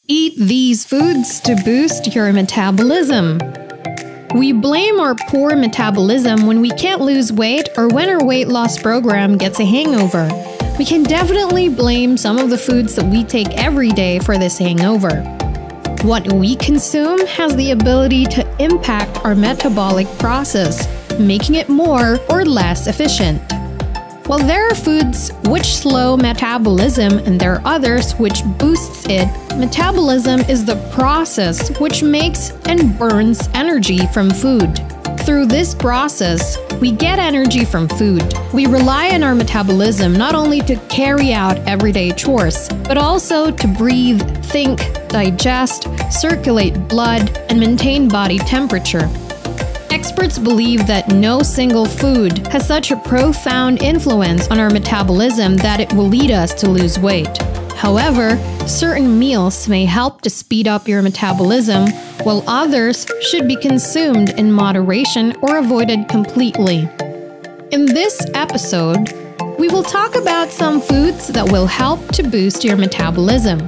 Eat these foods to boost your metabolism. We blame our poor metabolism when we can't lose weight or when our weight loss program gets a hangover. We can definitely blame some of the foods that we take every day for this hangover. What we consume has the ability to impact our metabolic process, making it more or less efficient. While there are foods which slow metabolism and there are others which boosts it, metabolism is the process which makes and burns energy from food. Through this process, we get energy from food. We rely on our metabolism not only to carry out everyday chores, but also to breathe, think, digest, circulate blood, and maintain body temperature. Experts believe that no single food has such a profound influence on our metabolism that it will lead us to lose weight. However, certain meals may help to speed up your metabolism, while others should be consumed in moderation or avoided completely. In this episode, we will talk about some foods that will help to boost your metabolism.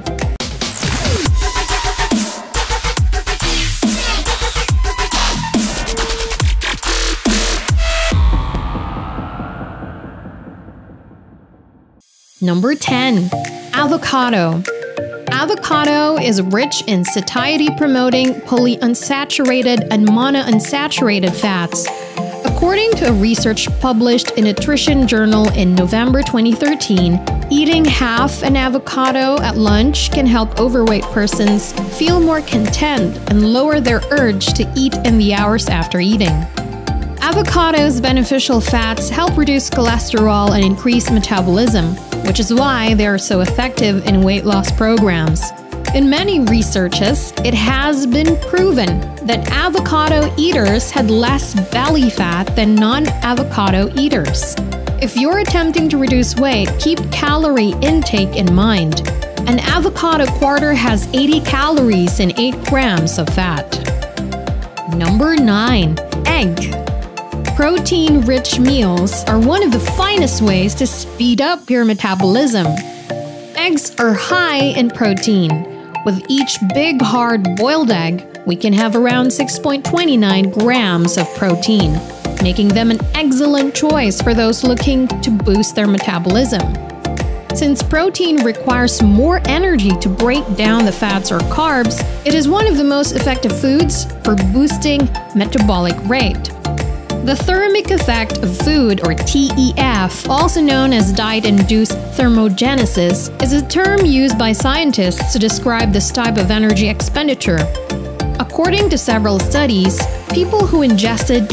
Number 10. Avocado. Avocado is rich in satiety-promoting polyunsaturated and monounsaturated fats. According to research published in Nutrition Journal in November 2013, eating half an avocado at lunch can help overweight persons feel more content and lower their urge to eat in the hours after eating. Avocado's beneficial fats help reduce cholesterol and increase metabolism, which is why they are so effective in weight loss programs. In many researches, it has been proven that avocado eaters had less belly fat than non-avocado eaters. If you're attempting to reduce weight, keep calorie intake in mind. An avocado quarter has 80 calories and 8 grams of fat. Number 9. Egg. Protein-rich meals are one of the finest ways to speed up your metabolism. Eggs are high in protein. With each big hard boiled egg, we can have around 6.29 grams of protein, making them an excellent choice for those looking to boost their metabolism. Since protein requires more energy to break down the fats or carbs, it is one of the most effective foods for boosting metabolic rate. The thermic effect of food, or TEF, also known as diet-induced thermogenesis, is a term used by scientists to describe this type of energy expenditure. According to several studies, people who ingested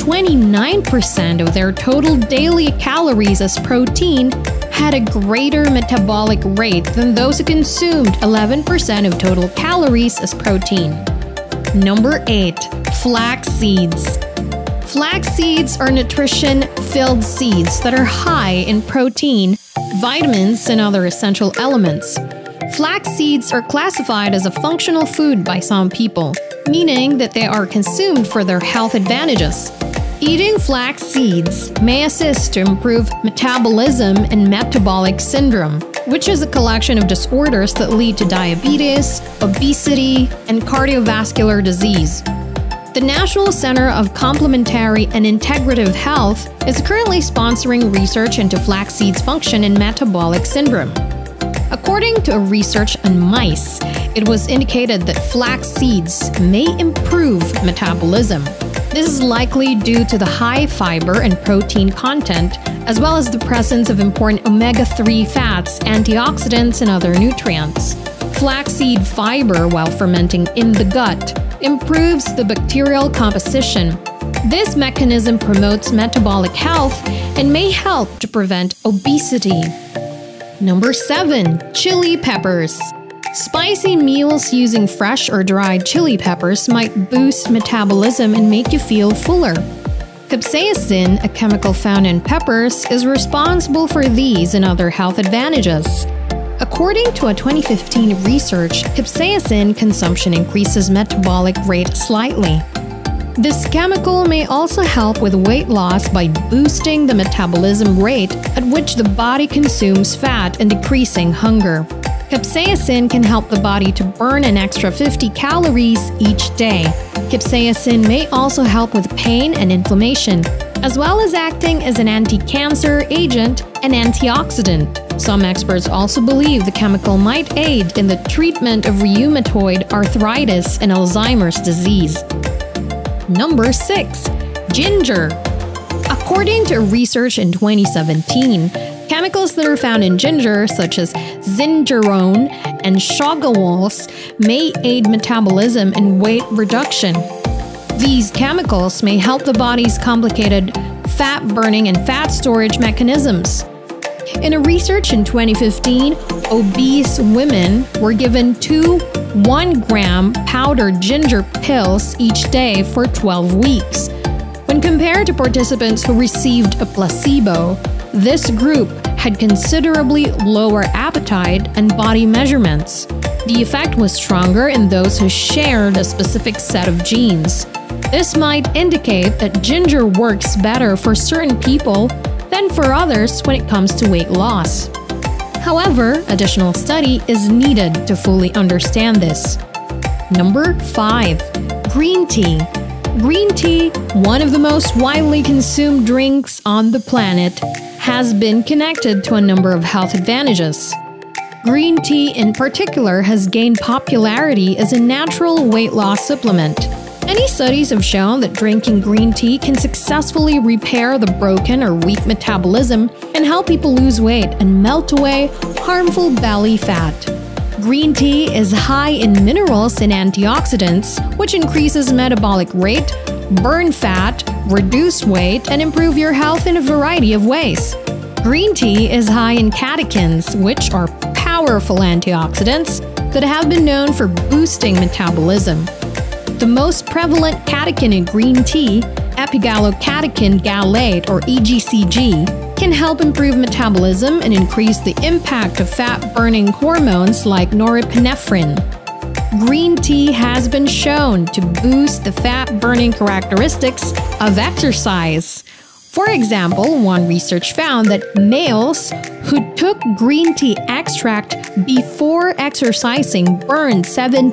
29% of their total daily calories as protein had a greater metabolic rate than those who consumed 11% of total calories as protein. Number 8. Flax seeds. Flax seeds are nutrition-filled seeds that are high in protein, vitamins, and other essential elements. Flax seeds are classified as a functional food by some people, meaning that they are consumed for their health advantages. Eating flax seeds may assist to improve metabolism and metabolic syndrome, which is a collection of disorders that lead to diabetes, obesity, and cardiovascular disease. The National Center of Complementary and Integrative Health is currently sponsoring research into flax seeds' function in metabolic syndrome. According to research on mice, it was indicated that flax seeds may improve metabolism. This is likely due to the high fiber and protein content, as well as the presence of important omega-3 fats, antioxidants, and other nutrients. Flaxseed fiber, while fermenting in the gut, improves the bacterial composition. This mechanism promotes metabolic health and may help to prevent obesity. Number 7. Chili peppers. Spicy meals using fresh or dried chili peppers might boost metabolism and make you feel fuller. Capsaicin, a chemical found in peppers, is responsible for these and other health advantages. According to a 2015 research, capsaicin consumption increases metabolic rate slightly. This chemical may also help with weight loss by boosting the metabolism rate at which the body consumes fat and decreasing hunger. Capsaicin can help the body to burn an extra 50 calories each day. Capsaicin may also help with pain and inflammation, as well as acting as an anti-cancer agent and antioxidant. Some experts also believe the chemical might aid in the treatment of rheumatoid arthritis and Alzheimer's disease. Number 6. Ginger. According to research in 2017, chemicals that are found in ginger, such as zingerone and shoggols, may aid metabolism and weight reduction. These chemicals may help the body's complicated fat burning and fat storage mechanisms. In a research in 2015, obese women were given 2 1-gram powdered ginger pills each day for 12 weeks. When compared to participants who received a placebo, this group had considerably lower appetite and body measurements. The effect was stronger in those who shared a specific set of genes. This might indicate that ginger works better for certain people than for others when it comes to weight loss. However, additional study is needed to fully understand this. Number 5. Green tea. Green tea, one of the most widely consumed drinks on the planet, has been connected to a number of health advantages. Green tea in particular has gained popularity as a natural weight loss supplement. Many studies have shown that drinking green tea can successfully repair the broken or weak metabolism and help people lose weight and melt away harmful belly fat. Green tea is high in minerals and antioxidants, which increases metabolic rate, burn fat, reduce weight, and improve your health in a variety of ways. Green tea is high in catechins, which are powerful antioxidants that have been known for boosting metabolism. The most prevalent catechin in green tea, epigallocatechin gallate or EGCG, can help improve metabolism and increase the impact of fat-burning hormones like norepinephrine. Green tea has been shown to boost the fat-burning characteristics of exercise. For example, one research found that males who took green tea extract before exercising burned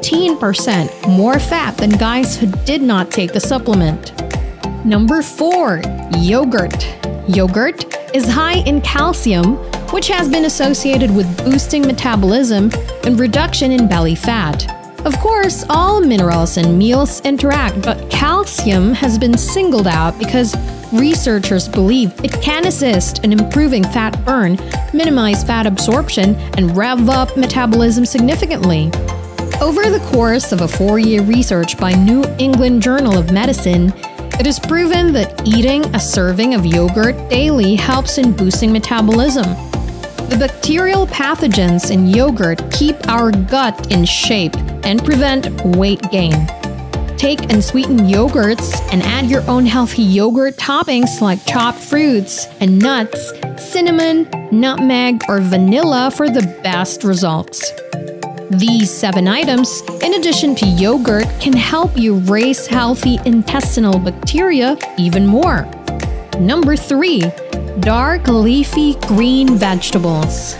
17% more fat than guys who did not take the supplement. Number 4. Yogurt. Yogurt is high in calcium, which has been associated with boosting metabolism and reduction in belly fat. Of course, all minerals and meals interact, but calcium has been singled out because researchers believe it can assist in improving fat burn, minimize fat absorption, and rev up metabolism significantly. Over the course of a 4-year research by New England Journal of Medicine, it is proven that eating a serving of yogurt daily helps in boosting metabolism. The bacterial pathogens in yogurt keep our gut in shape and prevent weight gain. Take unsweetened yogurts and add your own healthy yogurt toppings like chopped fruits and nuts, cinnamon, nutmeg, or vanilla for the best results. These 7 items, in addition to yogurt, can help you raise healthy intestinal bacteria even more. Number 3. Dark leafy green vegetables.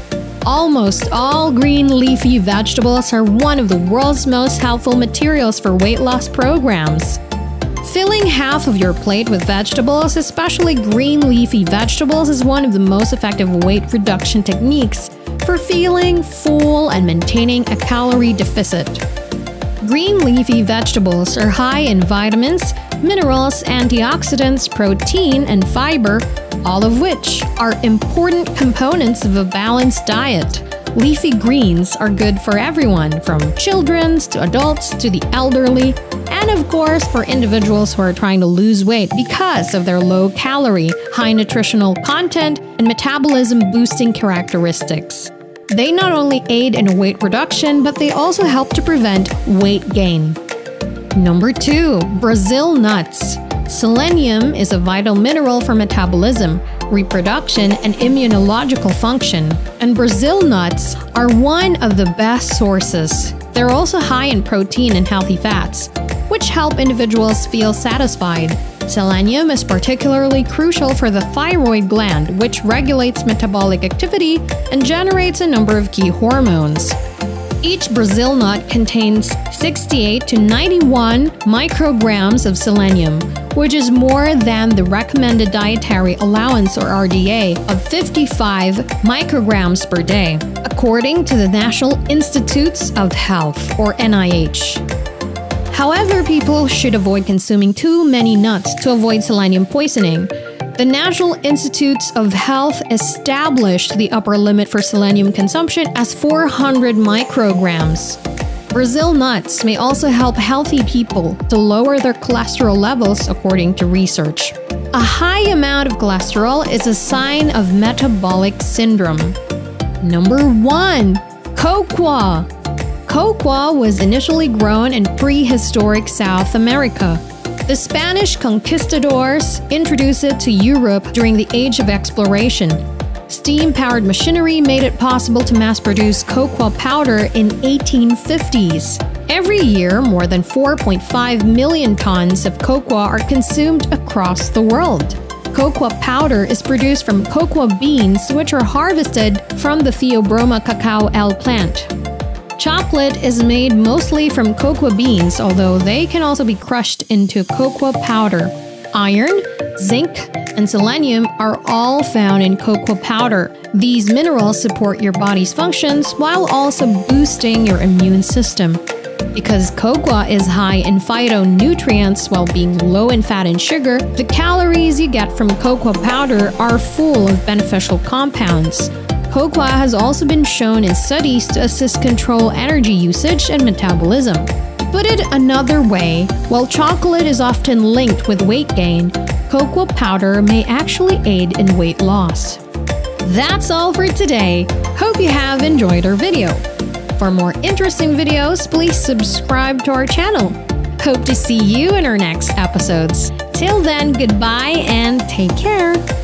Almost all green leafy vegetables are one of the world's most helpful materials for weight loss programs. Filling half of your plate with vegetables, especially green leafy vegetables, is one of the most effective weight reduction techniques for feeling full and maintaining a calorie deficit. Green leafy vegetables are high in vitamins, minerals, antioxidants, protein, and fiber, all of which are important components of a balanced diet. Leafy greens are good for everyone, from children to adults to the elderly, and of course for individuals who are trying to lose weight because of their low calorie, high nutritional content, and metabolism boosting characteristics. They not only aid in weight reduction, but they also help to prevent weight gain. Number 2. Brazil nuts. Selenium is a vital mineral for metabolism, reproduction, and immunological function, and Brazil nuts are one of the best sources. They're also high in protein and healthy fats, which help individuals feel satisfied. Selenium is particularly crucial for the thyroid gland, which regulates metabolic activity and generates a number of key hormones. Each Brazil nut contains 68 to 91 micrograms of selenium, which is more than the recommended dietary allowance or RDA of 55 micrograms per day, according to the National Institutes of Health or NIH. However, people should avoid consuming too many nuts to avoid selenium poisoning. The National Institutes of Health established the upper limit for selenium consumption as 400 micrograms. Brazil nuts may also help healthy people to lower their cholesterol levels, according to research. A high amount of cholesterol is a sign of metabolic syndrome. Number 1. Cocoa. Cocoa was initially grown in prehistoric South America. The Spanish conquistadors introduced it to Europe during the Age of Exploration. Steam-powered machinery made it possible to mass-produce cocoa powder in 1850s. Every year, more than 4.5 million tons of cocoa are consumed across the world. Cocoa powder is produced from cocoa beans, which are harvested from the Theobroma cacao L plant. Chocolate is made mostly from cocoa beans, although they can also be crushed into cocoa powder. Iron, zinc, and selenium are all found in cocoa powder. These minerals support your body's functions while also boosting your immune system. Because cocoa is high in phytonutrients while being low in fat and sugar, the calories you get from cocoa powder are full of beneficial compounds. Cocoa has also been shown in studies to assist control energy usage and metabolism. To put it another way, while chocolate is often linked with weight gain, cocoa powder may actually aid in weight loss. That's all for today. Hope you have enjoyed our video. For more interesting videos, please subscribe to our channel. Hope to see you in our next episodes. Till then, goodbye and take care.